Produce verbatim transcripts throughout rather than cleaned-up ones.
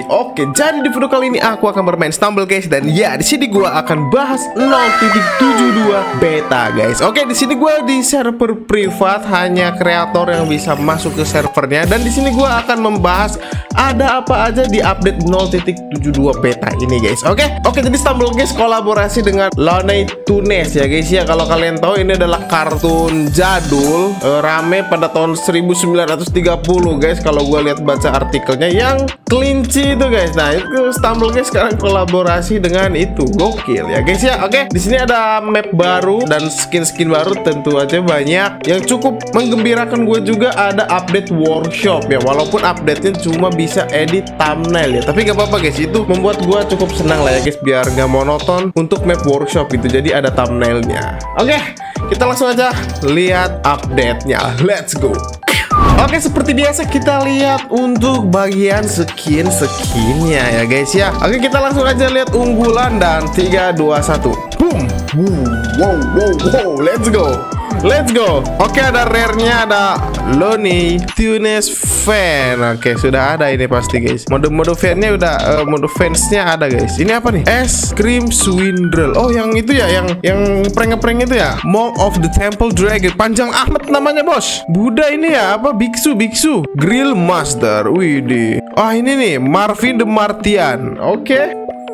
Oke, jadi di video kali ini aku akan bermain Stumble guys, dan ya di sini gua akan bahas nol titik tujuh dua beta guys. Oke, di sini gua di server privat, hanya kreator yang bisa masuk ke servernya, dan di sini gua akan membahas ada apa aja di update nol titik tujuh dua beta ini guys. Oke, oke jadi Stumble guys kolaborasi dengan Looney Tunes ya guys ya. Kalau kalian tahu ini adalah kartun jadul, eh, rame pada tahun seribu sembilan ratus tiga puluh guys. Kalau gua lihat baca artikelnya yang kelinci itu guys. Nah, itu Stumble guys sekarang kolaborasi dengan itu. Gokil ya guys ya. Oke, di sini ada map baru dan skin-skin baru tentu aja banyak. Yang cukup menggembirakan gue juga ada update workshop ya. Walaupun update-nya cuma bisa edit thumbnail ya, tapi gak apa-apa guys. Itu membuat gue cukup senang lah ya guys, biar gak monoton untuk map workshop itu. Jadi ada thumbnailnya. Oke, kita langsung aja lihat update-nya. Let's go. Oke, seperti biasa kita lihat untuk bagian skin-skinnya ya guys ya. Oke, kita langsung aja lihat unggulan dan tiga dua satu. Boom. Wow, wow, wow, let's go. Let's go. Oke, ada rare-nya, ada Looney Tunes fan. Oke, sudah ada ini pasti guys. Mode-mode fan-nya udah, uh, mode fans-nya ada guys. Ini apa nih? Es krim swindle. Oh, yang itu ya, yang yang prank-prank itu ya. Monk of the Temple Dragon. Panjang amat namanya, Bos. Buddha ini ya, apa? Biksu, biksu. Grill Master. Widih. Oh, ini nih, Marvin the Martian. Oke.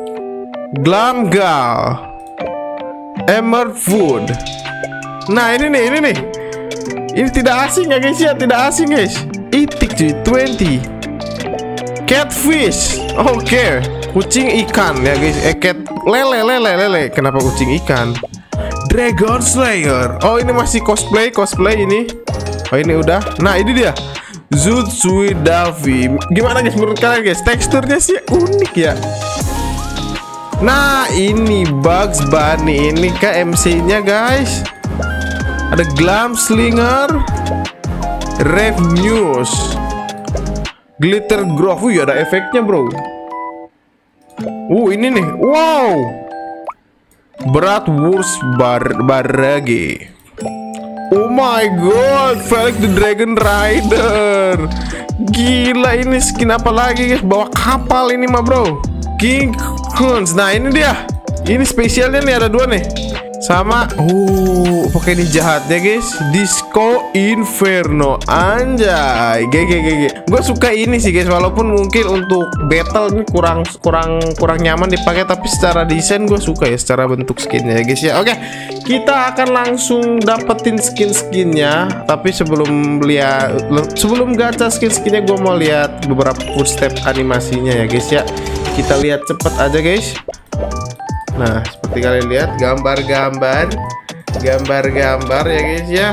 Glamgal. Emerald Food. Nah, ini nih, ini nih. Ini tidak asing ya guys ya, tidak asing guys. Itik cuy, dua puluh. Catfish. Oke, okay. Kucing ikan ya guys. Eh, cat lele, lele, lele. Kenapa kucing ikan? Dragon Slayer. Oh, ini masih cosplay, cosplay ini. Oh, ini udah. Nah, ini dia. Zootsuit Davi. Gimana guys menurut kalian guys? Teksturnya sih unik ya. Nah, ini Bugs Bunny. Ini ke M C-nya guys. Ada Glam Slinger, Rev News, Glitter Grove. Wih, ada efeknya bro. Uh, ini nih. Wow. Bratwurst bar Barage. Oh my god, Felix the Dragon Rider. Gila, ini skin apa lagi guys? Bawa kapal ini mah bro. King Kunz. Nah, ini dia. Ini spesialnya nih, ada dua nih. Sama, oh, pakai ini jahatnya guys, Disco Inferno, anjay, G G G G. Gue suka ini sih guys, walaupun mungkin untuk battle ini kurang kurang kurang nyaman dipakai, tapi secara desain gue suka ya, secara bentuk skinnya ya guys ya. Oke, kita akan langsung dapetin skin-skinnya, tapi sebelum lihat, sebelum gacha skin-skinnya, gue mau lihat beberapa footstep animasinya ya guys ya. Kita lihat cepet aja guys. Nah, seperti kalian lihat gambar-gambar, gambar-gambar ya guys ya.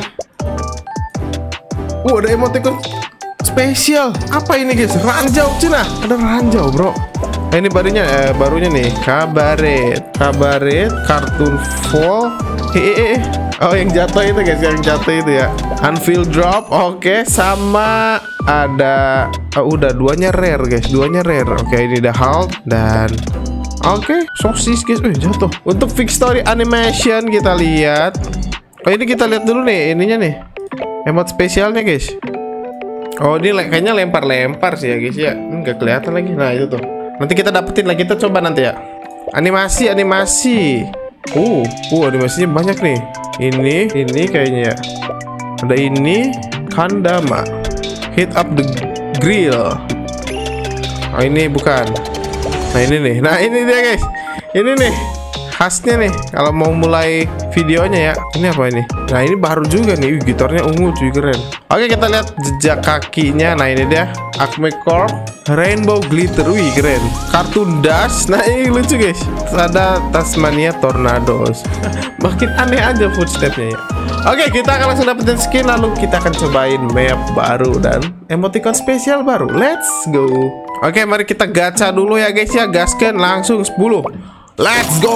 Uh, ada emoticon spesial. Apa ini guys? Ranjau Cina. Ada ranjau bro. Nah, ini barunya, eh, barunya nih. Kabaret, kabaret, kartun fall. Hehehe. Oh, yang jatuh itu guys, yang jatuh itu ya. Unveil drop. Oke, sama ada. Oh, udah duanya rare guys, duanya rare. Oke, ini ada Hulk dan. Oke, okay, sosis guys, eh jatuh. Untuk fix story animation kita lihat. Oh, ini kita lihat dulu nih ininya nih. Emot spesialnya guys. Oh, ini kayaknya lempar-lempar sih ya guys ya. Enggak kelihatan lagi. Nah, itu tuh. Nanti kita dapetin lagi, kita coba nanti ya. Animasi, animasi. Uh, uh animasinya banyak nih. Ini, ini kayaknya ya. Ada ini, Kandama. Hit up the grill. Oh, ini bukan. Nah, ini nih. Nah, ini dia guys. Ini nih khasnya nih kalau mau mulai videonya ya. Ini apa ini? Nah, ini baru juga nih. Wih, gitarnya ungu cuy, keren. Oke, kita lihat jejak kakinya. Nah, ini dia Acme Corp Rainbow Glitter. Wih, keren. Kartun Dash. Nah, ini lucu guys. Terus ada Tasmania Tornadoes. Makin aneh aja footstepnya ya. Oke, kita akan langsung dapetin skin, lalu kita akan cobain map baru dan emoticon spesial baru. Let's go. Oke, mari kita gacha dulu ya guys ya. Gaskan langsung sepuluh. Let's go.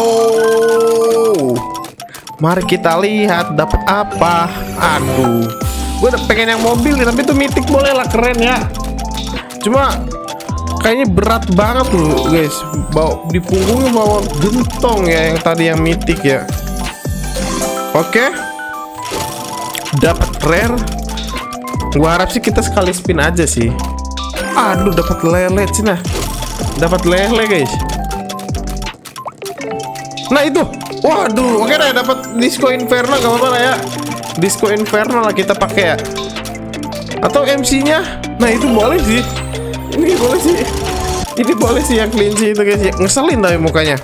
Mari kita lihat dapat apa. Aduh, gue udah pengen yang mobil nih, tapi itu mythic boleh lah, keren ya. Cuma kayaknya berat banget tuh guys. Bawa di punggungnya bawa gentong ya, yang tadi yang mythic ya. Oke, dapat rare. Gua harap sih kita sekali spin aja sih. Aduh, dapat lele Cina. dapat lele guys. Nah itu, waduh, oke deh, dapat Disco Inferno, gak apa-apa lah ya. Disco Inferno lah kita pakai ya. Atau M C-nya, nah itu boleh sih. Ini boleh sih. Ini boleh sih yang kelinci itu guys. Ngeselin tapi mukanya.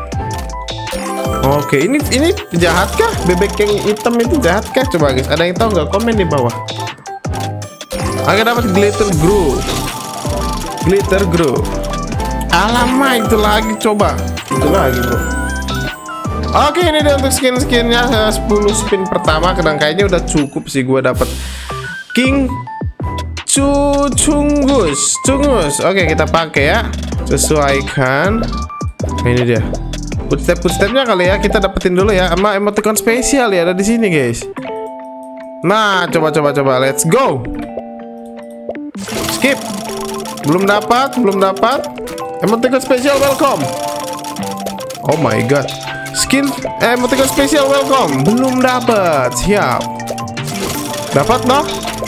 Oke, ini ini jahat kah? Bebek yang hitam itu jahat kah? Coba guys, ada yang tahu nggak? Komen di bawah. Oke, dapat glitter grow. Glitter grow. Alamak, itu lagi coba. Itu lagi bro. Oke, ini dia untuk skin-skinnya sepuluh spin pertama. Kadang kayaknya udah cukup sih gue dapat King Cungus. Cungus. Oke, kita pakai ya. Sesuaikan. Nah, ini dia. Footstep footstepnya kali ya kita dapetin dulu ya. Sama emoticon spesial ya ada di sini guys. Nah, coba coba coba. Let's go. Skip. Belum dapat, belum dapat. Emoticon spesial welcome. Oh my god. Skin eh, emoticon spesial welcome. Belum dapat. Siap. Dapat noh?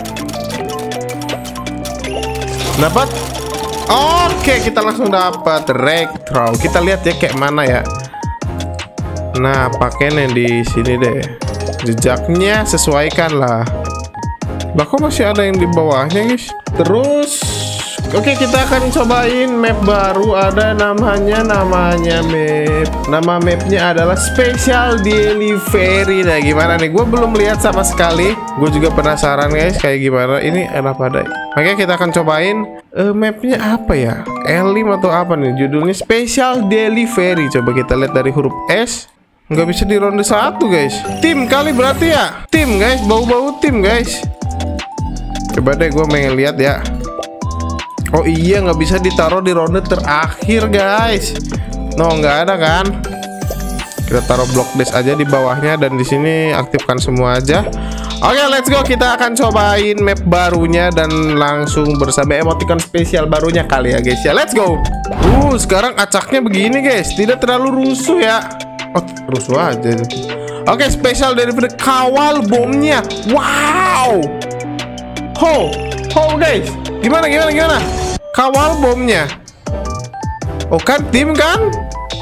Dapat? Oke, kita langsung dapat retro. Kita lihat ya kayak mana ya. Nah, pakainya di sini deh. Jejaknya sesuaikan lah. Lah kok masih ada yang di bawahnya, guys? Terus oke, kita akan cobain map baru. Ada namanya namanya map. Nama mapnya adalah Special Delivery. Nah, gimana nih? Gue belum lihat sama sekali. Gue juga penasaran guys, kayak gimana. Ini enak pada. Oke, kita akan cobain. Uh, mapnya apa ya? L lima atau apa nih? Judulnya Special Delivery. Coba kita lihat dari huruf S. Nggak bisa di ronde satu guys. Tim kali berarti ya. Tim guys, bau-bau tim guys. Coba deh gue pengen lihat ya. Oh iya, nggak bisa ditaruh di ronde terakhir guys. No, nggak ada kan. Kita taruh block dash aja di bawahnya dan di sini aktifkan semua aja. Oke, okay, let's go. Kita akan cobain map barunya dan langsung bersama emoticon spesial barunya kali ya guys ya. Let's go. Uh, sekarang acaknya begini guys. Tidak terlalu rusuh ya. Oh, rusuh aja. Oke, okay, Special Delivery kawal bomnya. Wow. Ho, ho guys. Gimana gimana gimana? Kawal bomnya. Oh kan tim kan?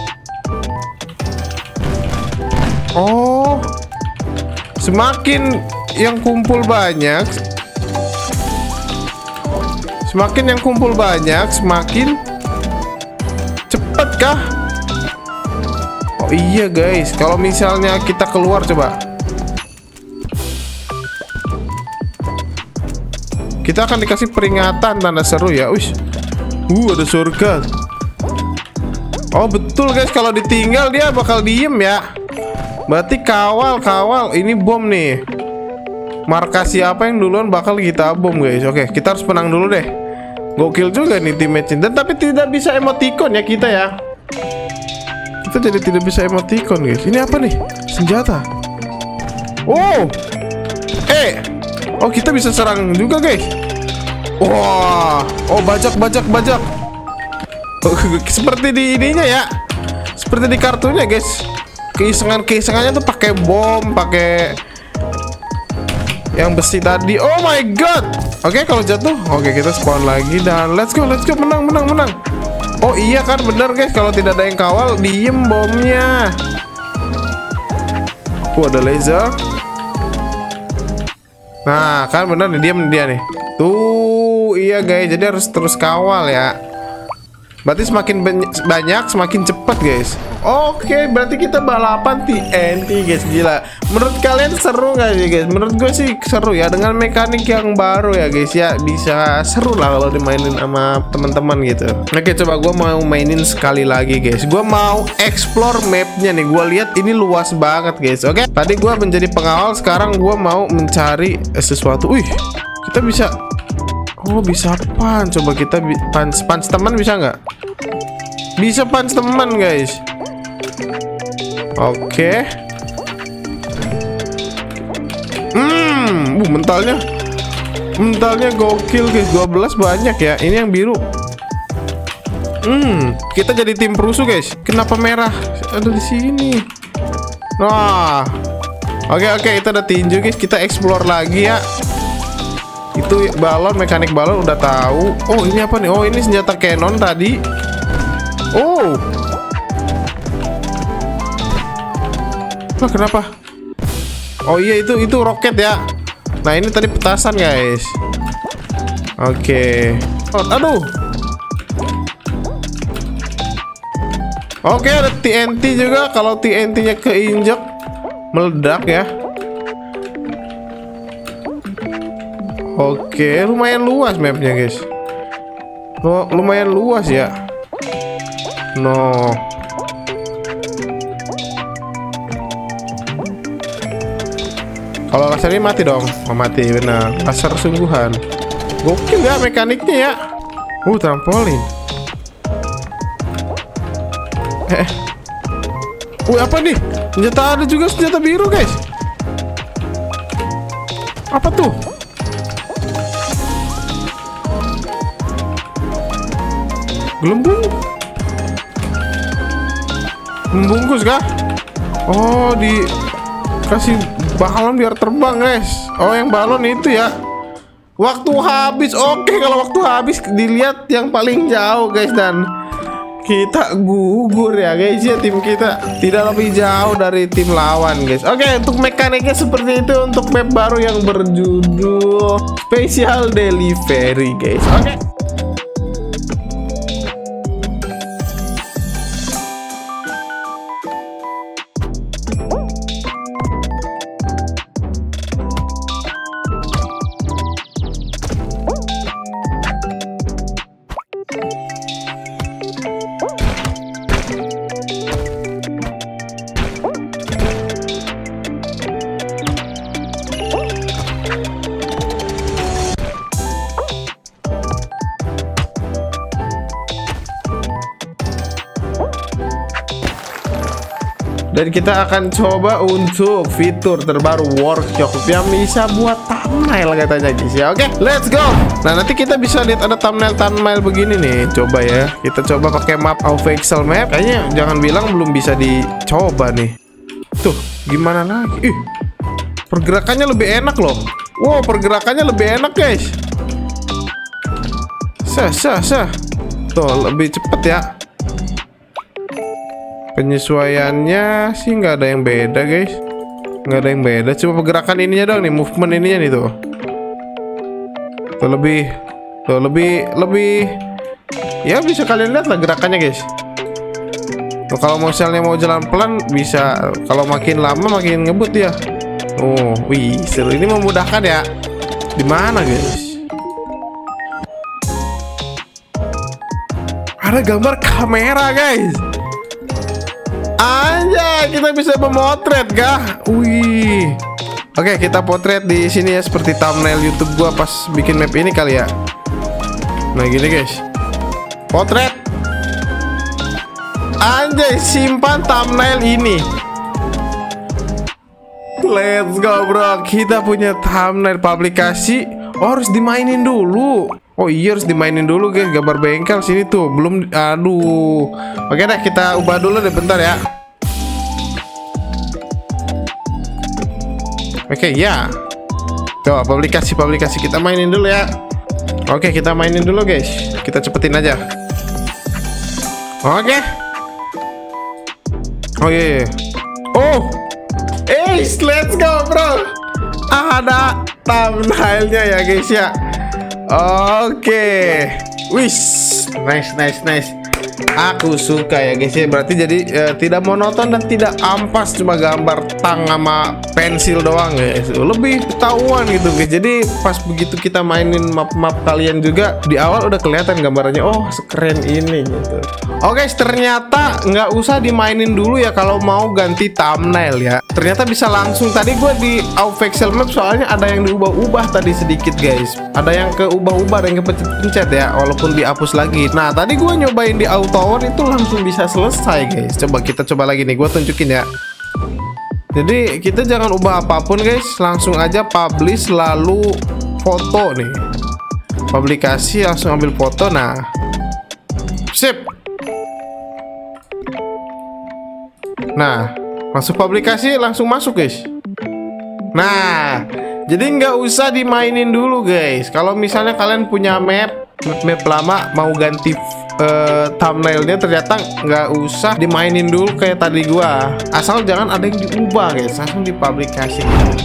Oh. Semakin yang kumpul banyak, semakin yang kumpul banyak, semakin cepet kah? Oh iya guys, kalau misalnya kita keluar coba. Kita akan dikasih peringatan tanda seru ya. Wih. Uh, ada surga. Oh, betul guys, kalau ditinggal dia bakal diem ya. Berarti kawal, kawal. Ini bom nih. Markas siapa yang duluan bakal kita bom guys. Oke, kita harus menang dulu deh. Gokil juga nih teammatenya. Dan tapi tidak bisa emoticon ya kita ya. Kita jadi tidak bisa emoticon guys. Ini apa nih? Senjata. Oh. Eh. Oh, kita bisa serang juga guys. Wah. Oh, bajak, bajak, bajak. Oh, seperti di ininya ya. Seperti di kartunya guys. Keisengan-keisengannya tuh pakai bom, pakai yang besi tadi. Oh my god. Oke, kalau jatuh, oke kita spawn lagi dan let's go, let's go, menang, menang, menang. Oh iya kan, bener guys, kalau tidak ada yang kawal, diem bomnya. Oh, ada laser. Nah, kan bener nih, diam dia nih. Tuh, iya guys, jadi harus terus kawal ya. Berarti semakin banyak, semakin cepat guys. Oke, berarti kita balapan T N T guys. Gila. Menurut kalian seru nggak sih guys? Menurut gue sih seru ya. Dengan mekanik yang baru ya guys ya. Bisa seru lah kalau dimainin sama teman-teman gitu. Oke, coba gue mau mainin sekali lagi guys. Gue mau explore mapnya nih. Gue lihat ini luas banget guys. Oke, tadi gue menjadi pengawal. Sekarang gue mau mencari sesuatu. Wih, kita bisa. Oh, bisa punch. Coba kita punch, punch teman bisa nggak? Bisa punch teman guys. Oke. Hmm, uh, mentalnya mentalnya gokil guys. dua belas banyak ya. Ini yang biru. Hmm, kita jadi tim perusuh guys. Kenapa merah ada di sini? Nah. Oke, oke, kita ada tinju guys. Kita explore lagi ya. Itu balon, mekanik balon udah tahu. Oh, ini apa nih? Oh, ini senjata cannon tadi. Oh. Lah kenapa? Oh iya itu itu roket ya. Nah ini tadi petasan guys. Oke. Oh, aduh. Oke ada T N T juga. Kalau T N T-nya keinjek meledak ya. Oke lumayan luas mapnya guys. Lumayan luas ya. No. Kalau laser ini mati dong. Oh, mati benar. Laser sungguhan. Gokil ya mekaniknya ya. Uh trampolin. Eh. Wih apa nih? Senjata ada juga senjata biru guys. Apa tuh? Gelembung. Membungkus kah? Oh dikasih balon biar terbang guys. Oh yang balon itu ya. Waktu habis. Oke kalau waktu habis dilihat yang paling jauh guys. Dan kita gugur ya guys ya. Tim kita tidak lebih jauh dari tim lawan guys. Oke untuk mekaniknya seperti itu. Untuk map baru yang berjudul Special Delivery guys. Oke dan kita akan coba untuk fitur terbaru workshop yang bisa buat thumbnail katanya guys ya. Oke, let's go. Nah, nanti kita bisa lihat ada thumbnail-thumbnail begini nih. Coba ya. Kita coba pakai map Avexcel map. Kayaknya jangan bilang belum bisa dicoba nih. Tuh, gimana lagi? Ih. Pergerakannya lebih enak loh. Wow, pergerakannya lebih enak, guys. Sah, sah, sah. Tuh, lebih cepet ya. Penyesuaiannya sih nggak ada yang beda guys, nggak ada yang beda. Cuma pergerakan ininya dong nih, movement ininya nih tuh. Tuh lebih, tuh lebih, lebih. Ya bisa kalian lihat lah gerakannya guys. Tuh kalau misalnya mau jalan pelan bisa, kalau makin lama makin ngebut ya. Oh, wih seru, ini memudahkan ya. Di mana guys? Ada gambar kamera guys. Anjay, kita bisa memotret kah? Wih. Oke, kita potret di sini ya seperti thumbnail YouTube gua pas bikin map ini kali ya. Nah, gini guys. Potret. Anjay, simpan thumbnail ini. Let's go, bro. Kita punya thumbnail publikasi. Oh, harus dimainin dulu. Oh iya harus dimainin dulu guys. Gambar bengkel sini tuh belum. Aduh. Oke deh kita ubah dulu deh bentar ya. Oke ya. Coba publikasi-publikasi kita mainin dulu ya. Oke kita mainin dulu guys. Kita cepetin aja. Oke. Oh iya, iya. Oh eh let's go bro. Ada thumbnailnya ya guys ya. Oke, wish, nice, nice, nice. Aku suka ya guys ya. Berarti jadi uh, tidak monoton dan tidak ampas cuma gambar tang sama pensil doang guys. Lebih ketahuan gitu guys. Jadi pas begitu kita mainin map-map kalian juga di awal udah kelihatan gambarnya. Oh sekeren ini gitu. Oke guys, ternyata nggak usah dimainin dulu ya kalau mau ganti thumbnail ya. Ternyata bisa langsung. Tadi gue di Avexcel map soalnya ada yang diubah-ubah tadi sedikit guys. Ada yang keubah-ubah, ada yang kepencet-pencet ya. Walaupun dihapus lagi. Nah tadi gue nyobain di Autower itu langsung bisa selesai guys. Coba kita coba lagi nih. Gue tunjukin ya. Jadi kita jangan ubah apapun guys. Langsung aja publish lalu foto nih. Publikasi langsung ambil foto. Nah sip. Nah masuk publikasi langsung masuk guys. Nah jadi nggak usah dimainin dulu guys. Kalau misalnya kalian punya map map lama mau ganti uh, thumbnailnya, ternyata nggak usah dimainin dulu kayak tadi gua. Asal jangan ada yang diubah guys, langsung dipublikasikan.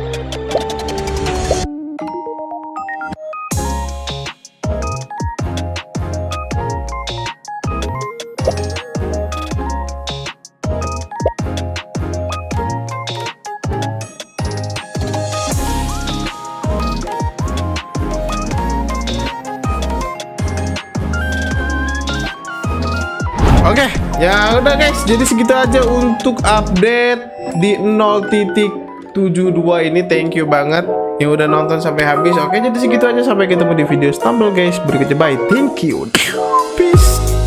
Oke, okay, ya udah guys, jadi segitu aja untuk update di nol titik tujuh dua ini. Thank you banget yang udah nonton sampai habis. Oke, okay, jadi segitu aja, sampai ketemu di video Stumble guys berikutnya. Bye, thank you, peace.